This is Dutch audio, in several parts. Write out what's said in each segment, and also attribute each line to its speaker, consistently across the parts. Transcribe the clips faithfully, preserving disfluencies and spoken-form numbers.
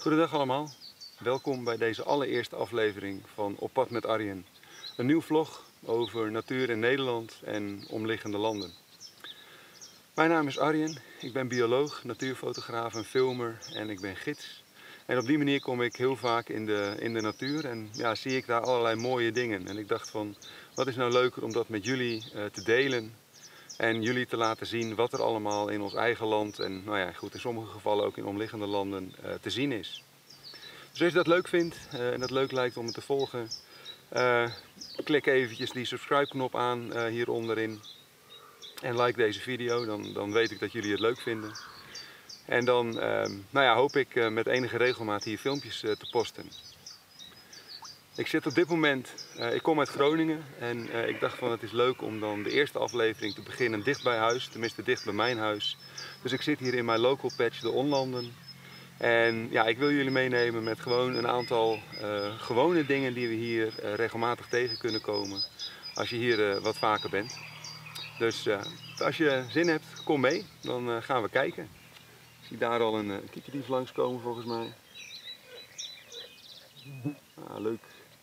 Speaker 1: Goedendag allemaal, welkom bij deze allereerste aflevering van Op pad met Arjen. Een nieuw vlog over natuur in Nederland en omliggende landen. Mijn naam is Arjen, ik ben bioloog, natuurfotograaf en filmer en ik ben gids. En op die manier kom ik heel vaak in de, in de natuur en ja, zie ik daar allerlei mooie dingen. En ik dacht van, wat is nou leuker om dat met jullie uh, te delen en jullie te laten zien wat er allemaal in ons eigen land en nou ja, goed, in sommige gevallen ook in omliggende landen uh, te zien is. Dus als je dat leuk vindt uh, en dat leuk lijkt om het te volgen, uh, klik eventjes die subscribe knop aan uh, hier onderin en like deze video, dan, dan weet ik dat jullie het leuk vinden. En dan uh, nou ja, hoop ik uh, met enige regelmaat hier filmpjes uh, te posten. Ik zit op dit moment, uh, ik kom uit Groningen en uh, ik dacht van het is leuk om dan de eerste aflevering te beginnen dicht bij huis, tenminste dicht bij mijn huis. Dus ik zit hier in mijn local patch, de Onlanden. En ja, ik wil jullie meenemen met gewoon een aantal uh, gewone dingen die we hier uh, regelmatig tegen kunnen komen als je hier uh, wat vaker bent. Dus uh, als je zin hebt, kom mee, dan uh, gaan we kijken. Ik zie daar al een uh, kiekendief langskomen volgens mij. Ah, leuk.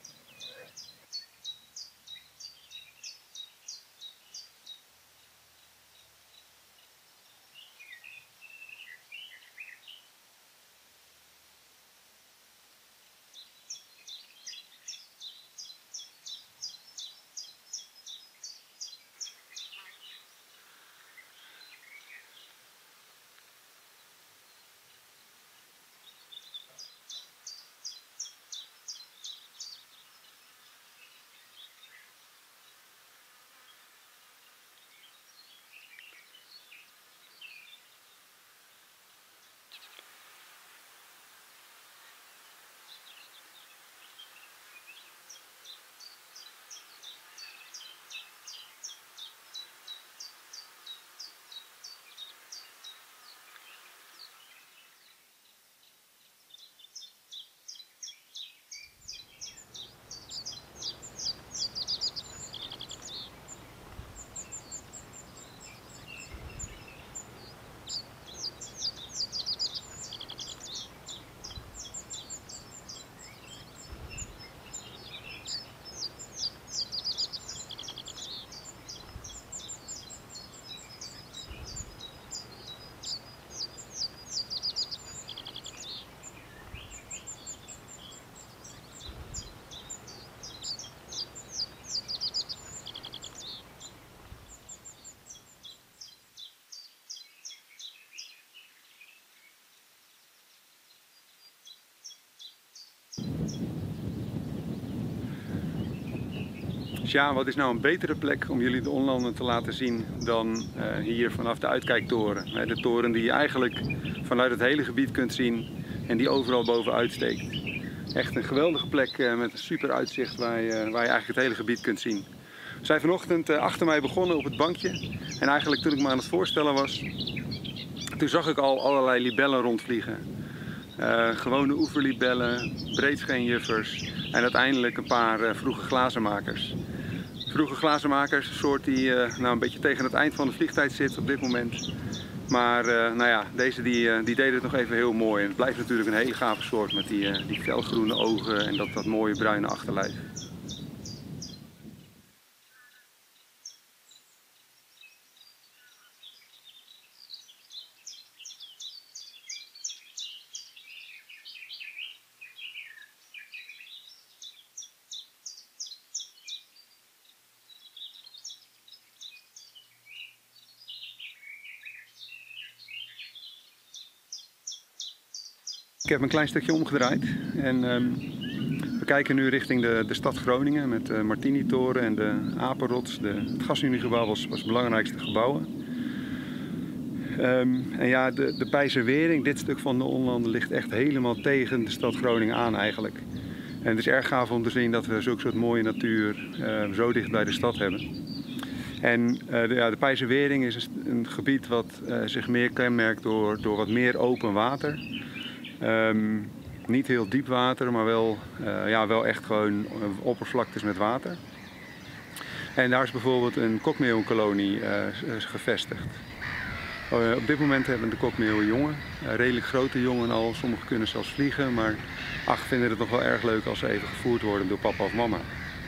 Speaker 1: Ja, wat is nou een betere plek om jullie de Onlanden te laten zien dan uh, hier vanaf de uitkijktoren. De toren die je eigenlijk vanuit het hele gebied kunt zien en die overal bovenuit steekt. Echt een geweldige plek uh, met een super uitzicht waar je, waar je eigenlijk het hele gebied kunt zien. We zijn vanochtend uh, achter mij begonnen op het bankje en eigenlijk toen ik me aan het voorstellen was, toen zag ik al allerlei libellen rondvliegen. Uh, gewone oeverlibellen, breedscheenjuffers en uiteindelijk een paar uh, vroege glazenmakers. Vroege glazenmakers, een soort die uh, nou een beetje tegen het eind van de vliegtijd zit op dit moment. Maar uh, nou ja, deze die, uh, die deden het nog even heel mooi. En het blijft natuurlijk een hele gave soort met die, uh, die felgroene ogen en dat, dat mooie bruine achterlijf. Ik heb een klein stukje omgedraaid en um, we kijken nu richting de, de stad Groningen met de Martini-toren en de Apenrots. De, het Gasuniegebouw was, was het belangrijkste gebouwen. Um, en ja, de, de Peizerwering, dit stuk van de Onlanden, ligt echt helemaal tegen de stad Groningen aan eigenlijk. En het is erg gaaf om te zien dat we zulke soort mooie natuur uh, zo dicht bij de stad hebben. En uh, de, ja, de Peizerwering is een, een gebied wat uh, zich meer kenmerkt door, door wat meer open water. Um, niet heel diep water, maar wel, uh, ja, wel echt gewoon oppervlaktes met water. En daar is bijvoorbeeld een kokmeeuwenkolonie uh, gevestigd. Uh, op dit moment hebben de kokmeeuwen jongen, uh, redelijk grote jongen al. Sommigen kunnen zelfs vliegen, maar ach, vinden het nog wel erg leuk als ze even gevoerd worden door papa of mama.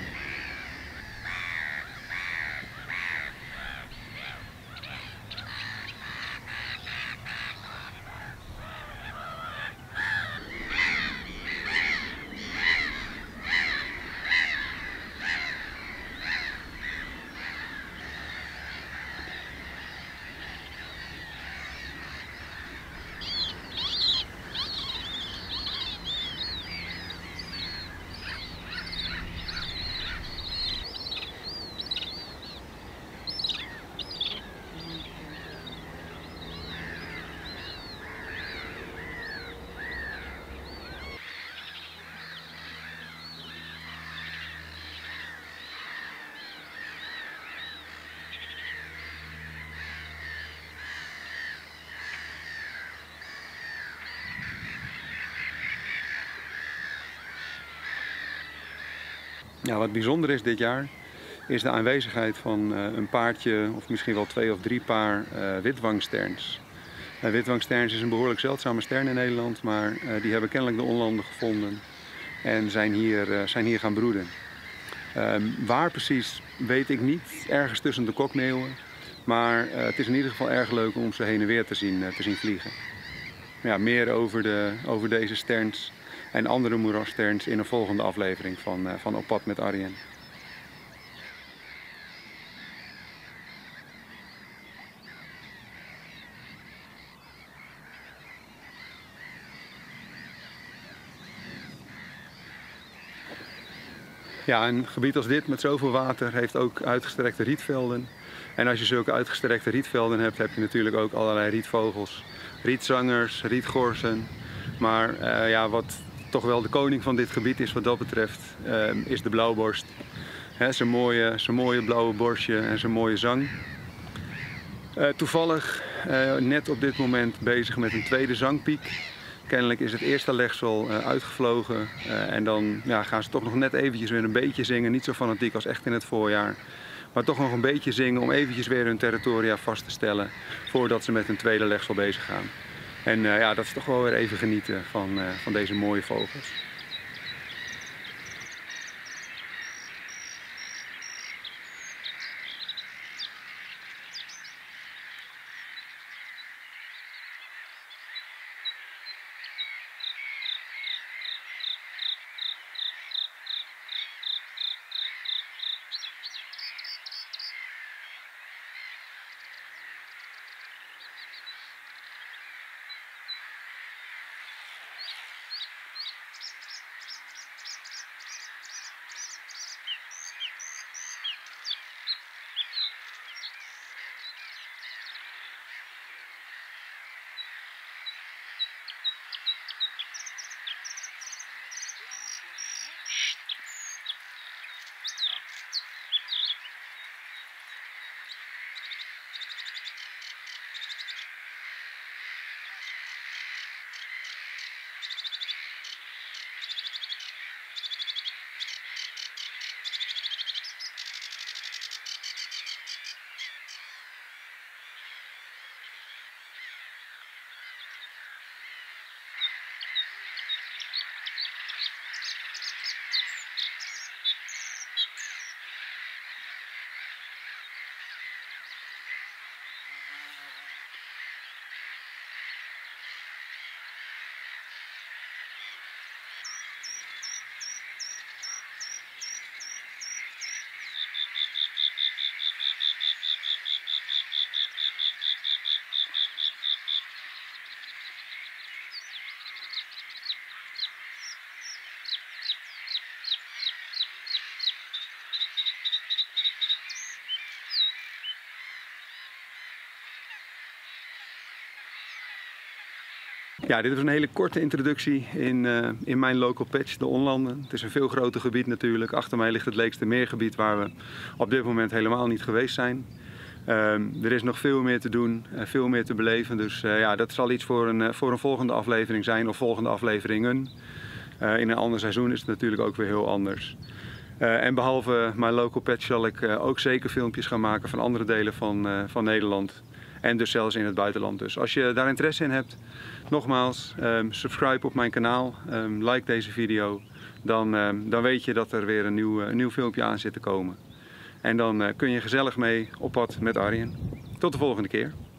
Speaker 1: Ja, wat bijzonder is dit jaar, is de aanwezigheid van uh, een paardje of misschien wel twee of drie paar uh, witwangsterns. Uh, witwangsterns is een behoorlijk zeldzame stern in Nederland, maar uh, die hebben kennelijk de onlanden gevonden en zijn hier, uh, zijn hier gaan broeden. Uh, waar precies weet ik niet, ergens tussen de kokmeeuwen, maar uh, het is in ieder geval erg leuk om ze heen en weer te zien, uh, te zien vliegen. Ja, meer over, de, over deze sterns en andere moerassterns in een volgende aflevering van, uh, van Op pad met Arjen. Ja, een gebied als dit met zoveel water heeft ook uitgestrekte rietvelden. En als je zulke uitgestrekte rietvelden hebt, heb je natuurlijk ook allerlei rietvogels. Rietzangers, rietgorzen. Maar uh, ja, wat toch wel de koning van dit gebied is wat dat betreft, uh, is de blauwborst. Zijn mooie, zijn mooie blauwe borstje en zijn mooie zang. Uh, toevallig uh, net op dit moment bezig met een tweede zangpiek. Kennelijk is het eerste legsel uh, uitgevlogen uh, en dan ja, gaan ze toch nog net eventjes weer een beetje zingen. Niet zo fanatiek als echt in het voorjaar. Maar toch nog een beetje zingen om eventjes weer hun territoria vast te stellen voordat ze met een tweede legsel bezig gaan. En uh, ja, dat is toch wel weer even genieten van, uh, van deze mooie vogels. Ja, dit is een hele korte introductie in, uh, in mijn local patch, de Onlanden. Het is een veel groter gebied natuurlijk. Achter mij ligt het Leekstermeergebied waar we op dit moment helemaal niet geweest zijn. Uh, er is nog veel meer te doen, uh, veel meer te beleven. Dus uh, ja, dat zal iets voor een, uh, voor een volgende aflevering zijn of volgende afleveringen. Uh, in een ander seizoen is het natuurlijk ook weer heel anders. Uh, en behalve mijn local patch zal ik uh, ook zeker filmpjes gaan maken van andere delen van, uh, van Nederland. En dus zelfs in het buitenland. Dus als je daar interesse in hebt, nogmaals, um, subscribe op mijn kanaal, um, like deze video. Dan, um, dan weet je dat er weer een nieuw, een nieuw filmpje aan zit te komen. En dan uh, kun je gezellig mee op pad met Arjen. Tot de volgende keer.